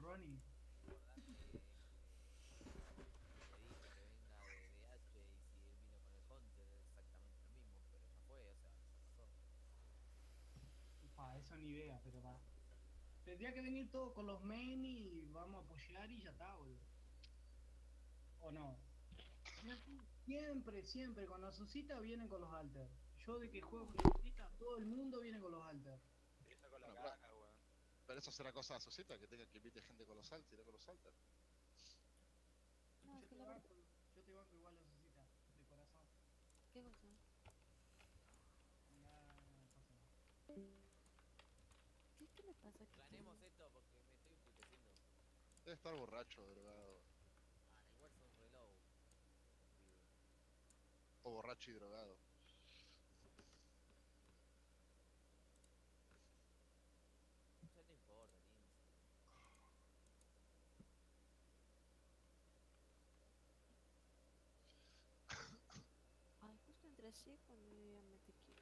Ronnie. Acordate que le dije que venga de DH y si él vino con el Hunter es exactamente lo mismo, pero ya fue, o sea, ya pasó. Pa, eso ni idea, pero va. Tendría que venir todo con los main y vamos a apoyar y ya está, boludo. ¿O no? Siempre, siempre, con Azucita vienen con los alter. Yo de que juego con Azucita, todo el mundo viene con los alter. Empieza con la Bueno, caja, weón. pero eso será cosa de Azucita, que tenga que invite gente con los saltos, irá con los salters. No, es Yo que te la verdad. banco, yo te banco igual Azucita, de corazón. ¿Qué cosa? Nada, no pasa nada. ¿Qué le pasa aquí? Ganemos esto porque me estoy emputeciendo. Debe estar borracho, drogado. Ah, en el Warzone Reload. Pibe. O borracho y drogado. Ya no importa, Lindsay. Ay, justo entré así cuando yo ya metí kill.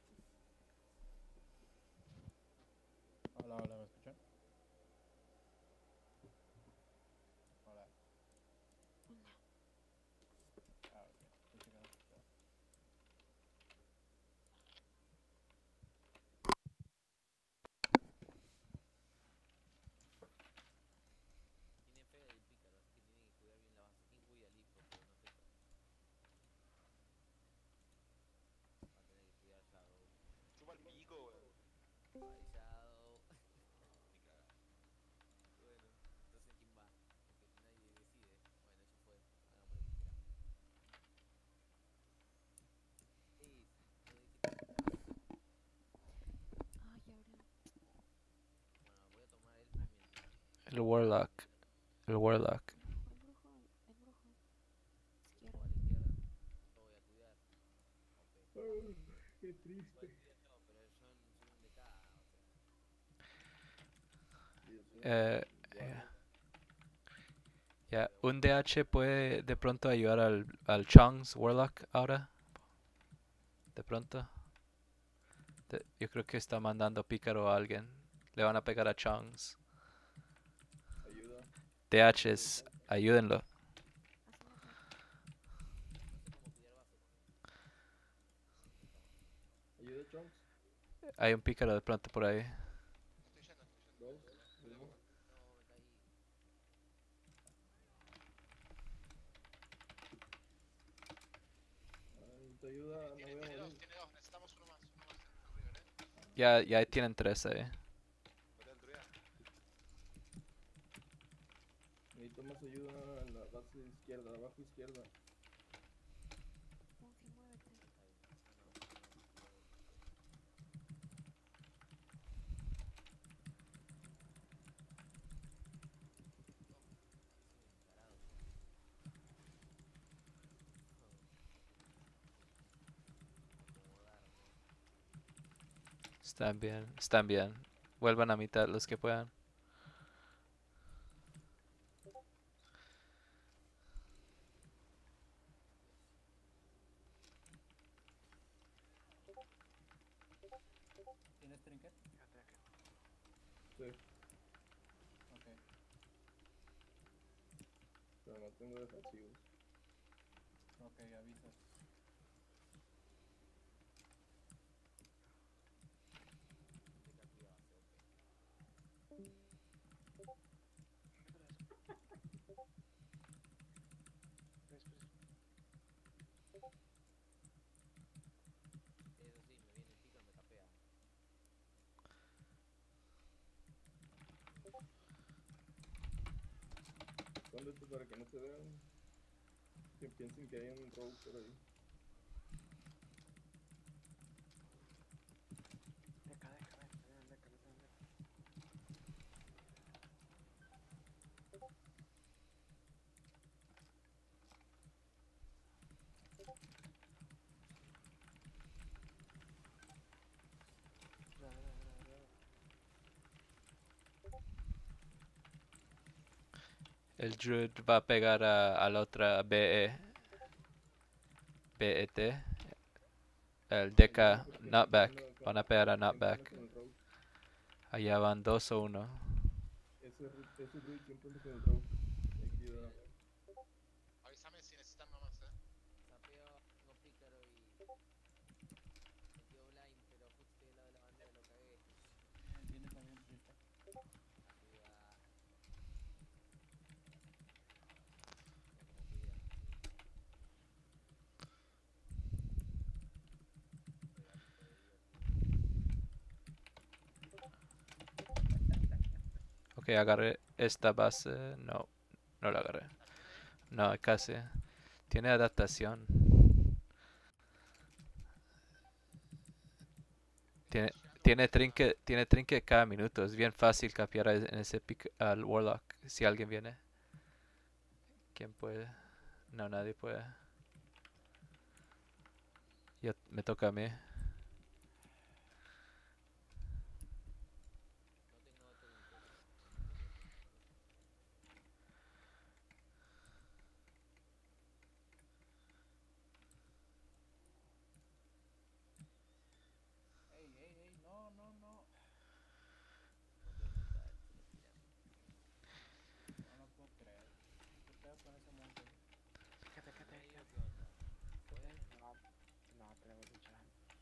Hola, hola, ¿me escuchan? Hola. Hola. Ah, ok. Pensé que no escuchaba. Tiene fe del pícaro, así que tiene que cuidar bien la base. ¿Quién cuida el hipo? Pero no sé. Va a tener que cuidar Shadow. Chupa el pico, weón. Ay, Shadow. Ni cagar. Bueno, entonces ¿quién va? Porque nadie decide. Bueno, ya fue. Hagamos lo que queramos. Es, no dijiste nada. Ay, ahora. Bueno, voy a tomar Elfa mientras. El Warlock. El Warlock. El brujo, el brujo, el brujo. O Izquierda. a la izquierda. Yo voy a cuidar. OP. Qué Igual triste. cuido yo, pero yo soy un DK, o sea. Sí, yo soy Eh, un eh, Warlock. ya, Pero un bueno, DH puede de pronto ayudar al Chung's Warlock ahora. De pronto. Yo creo que está mandando pícaro a alguien. Le van a pegar a Chung's. Ayuda. Ayuda, DHs, Chomps. ayúdenlo. Hace una ataque. no sé cómo cuidar base con él. Puta madre. Ayuda, Chomps. Hay un pícaro de pronto por ahí. Estoy yendo, estoy yendo. Dos. Me Uno. demoro. No, me caí. Ay, te ayuda, me voy a Tiene dos, morir. tiene dos. Necesitamos uno más en River, Ya tienen tres ahí. Pelea el druida. Necesito más ayuda en la base izquierda, abajo izquierda. Ponfi, muévete. Está bien. No, no, no, cuidado de pico. Encima encarado yo. Acomodarme. Están bien, están bien. Vuelvan a mitad los que puedan. ¿Tienes trinket? Sí, Ok. pero no tengo defensivos. Ok, avisas. DK cuida base, OP. Eso sí, me viene el pico y me capea. Escóndete para que no te vean. Que piensen que hay un rogue por ahí. El Druid va a pegar a la otra BET. El Ayuda DK, porque Nutback. Van a pegar a tiene que Nutback. con el rogue. Allá van 2 o 1. Es ese druid siempre anda con el rogue. Aquí da. Avísame si necesitan nomás, Sapeo, tengo pícaro y metió blind, pero justo del lado de la bandera lo cagué. Viene también triste. Arriba. Mira como cuida. Ok, agarré esta base. No, no la agarré. No, casi. Tiene adaptación. Tiene trinket cada minuto. Es bien fácil capear en ese pick al Warlock. Si alguien viene. ¿Quién puede? No, nadie puede. Ya me toca a mí. No tengo otro interés. Ey, no. No puedo notar, se lo tiran. No lo puedo creer. ¿Qué pedo con ese monte? Medio, ¿qué onda? ¿Puede? No, tenemos lucha.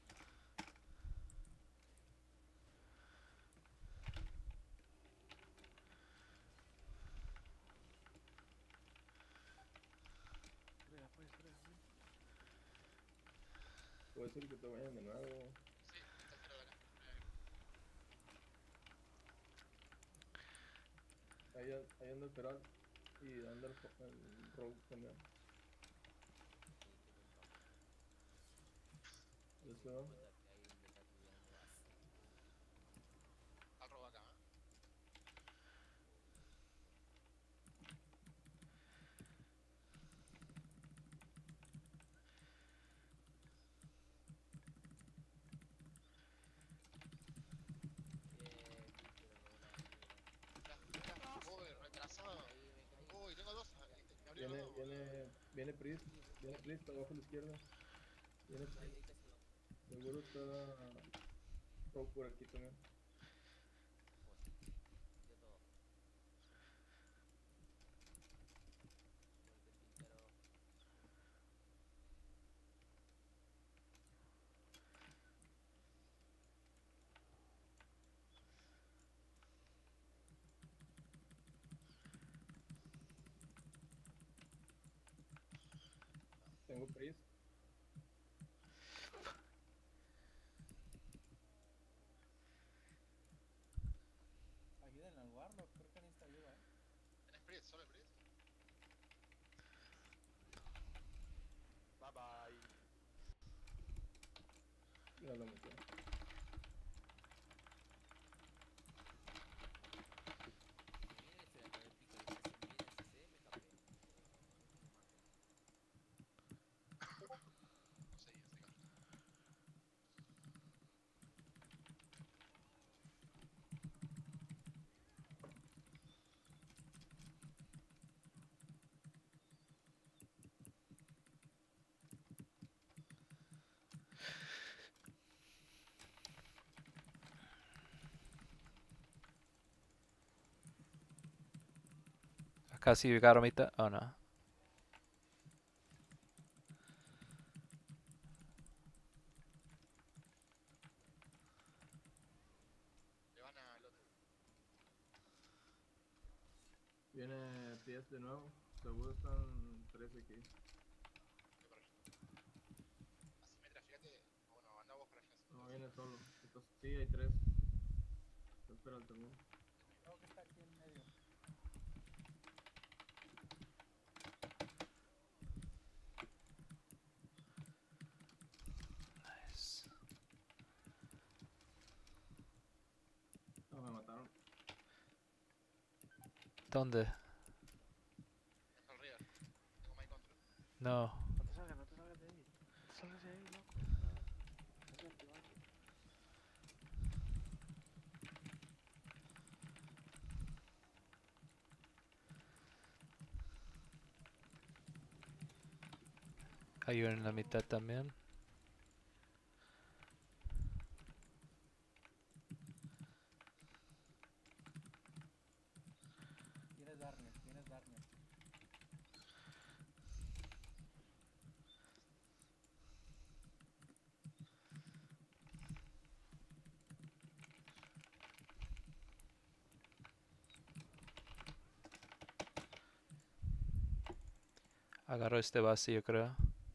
Puede ser que te vayan de nuevo. Sí, está fuera de acá. Ahí anda el Feral y anda el rogue también. Sí, Eso. tengo un pump. Me di cuenta que hay un beta cuidando base. Al robo acá, Uy, retrasado. Me caí. Uy, tengo dos. Me abrieron dos. Viene Priest abajo a la izquierda. Viene Ahí Priest. casi va. Seguro está rogue por aquí también. Dio todo. Golpe pícaro. Tengo Priest. Ayúdenle al Warlock, creo que necesita ayuda, ¿Tenés Priest? ¿Solo el Priest? Bye bye. Ya lo metí. Viene el Feral con el pícaro y se hace bien el CC, me escapé. No maten. No sé, ese gato. Casi llegaron a mitad. Oh, no. Le van al otro. Viene Priest de nuevo. Seguro están 3 aquí. Voy para allá. Asimetria, fíjate. Bueno, anda vos para allá. No, viene solo. Entonces, sí, hay 3. Espera el también. Creo que está aquí en medio. Nice. No, me mataron. ¿Dónde? Entra el River. Tengo my control. No. No te salgas de ahí. No te salgas de ahí, loco. No, vente, vale. Hay uno en la mitad también. Darkness, tienes Darkness. Agarro este base, yo creo.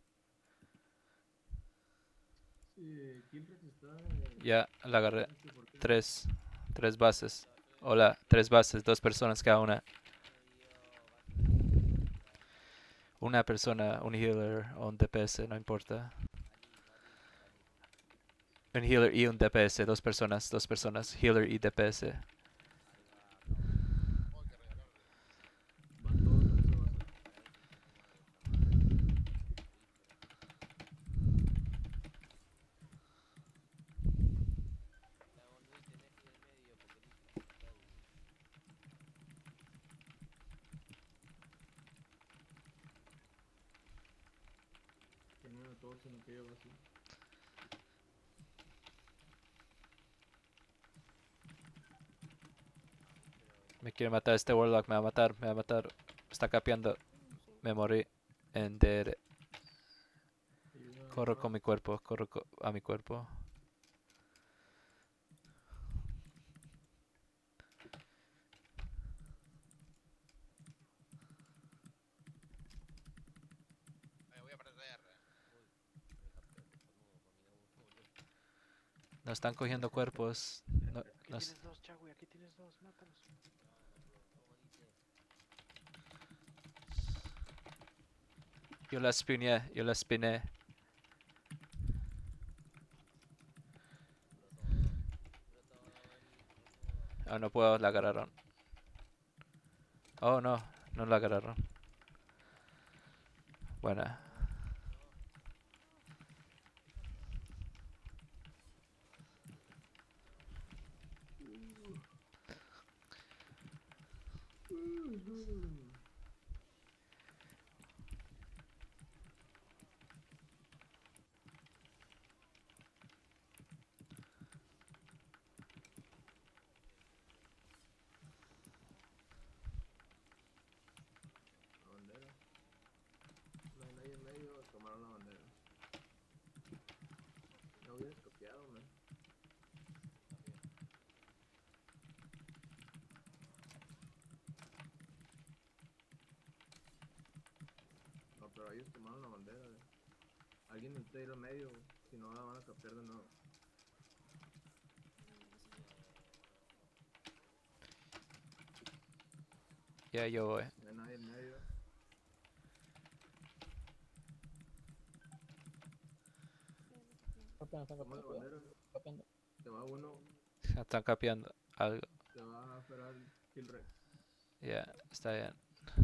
Sí, Killrex está. Ya, la agarré. no sé por qué. Tres bases. Hola, 3 bases, 2 personas cada una. Una persona, un healer o un DPS, no importa. Un healer y un DPS, 2 personas, healer y DPS. Oh, qué regalar. Van todos en esa base. Tienen a todos en aquella base. Me quiere matar este Warlock, me va a matar, me va a matar. Está capeando, me morí. En DR. Ayuda, Corro ayuda. con mi cuerpo, a mi cuerpo. Voy a perder. No están cogiendo cuerpos. No, Aquí no s- tienes dos, Chagui, aquí tienes dos, mátalos. yo la spiné. Ah, no puedo, la agarraron. Oh, no, no la agarraron. Buena. La bandera. No hay nadie en medio, tomaron la bandera. No hubieras copiado, man. No, pero ellos tomaron la bandera. Alguien necesita ir al medio, si no la van a copiar de nuevo. Ya, yo voy. No hay nadie en medio. Están Toma la bandera. copiando. Se va uno, Están capeando algo. se va a esperar Killrex. Ya, está bien.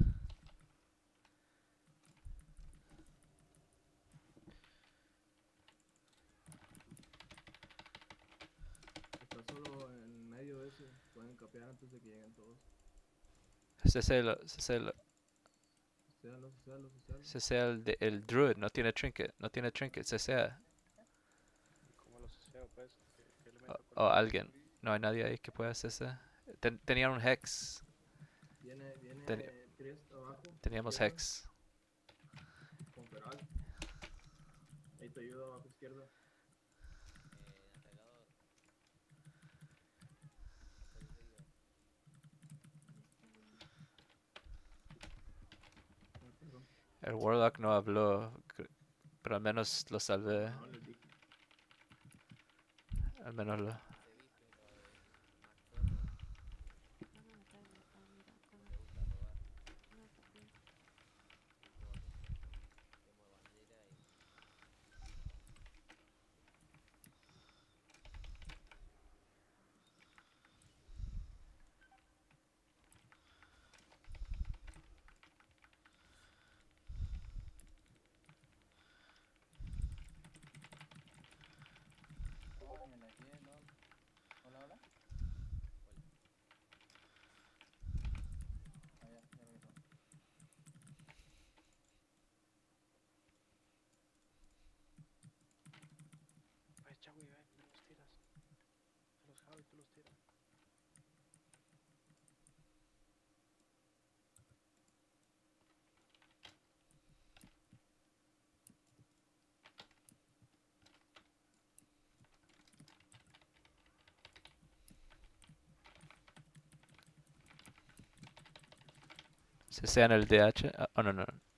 Está solo en medio de ese. Pueden capear antes de que lleguen todos. Cecelo. Céalo. Cecea el druid, no tiene trinket, cecea. ¿Cómo los deseo, pues? ¿Qué elemento O con el- alguien. No hay nadie ahí que pueda cese. Tenían un hex. Viene Ten- Triest abajo. Teníamos izquierda, hex. Con Feral. Ahí te ayuda abajo izquierda. Ah, perdón. El Warlock no habló, pero al menos lo salvé. No, les dije. Al menos lo... Van a matarme. Ah, mira, no, copié. Hola, hola. Ah, ya regresó. Pues, Chagui, ven, me los tiras. Me los jalo y tú los tiras. Si sea en el DH. Oh, no, no.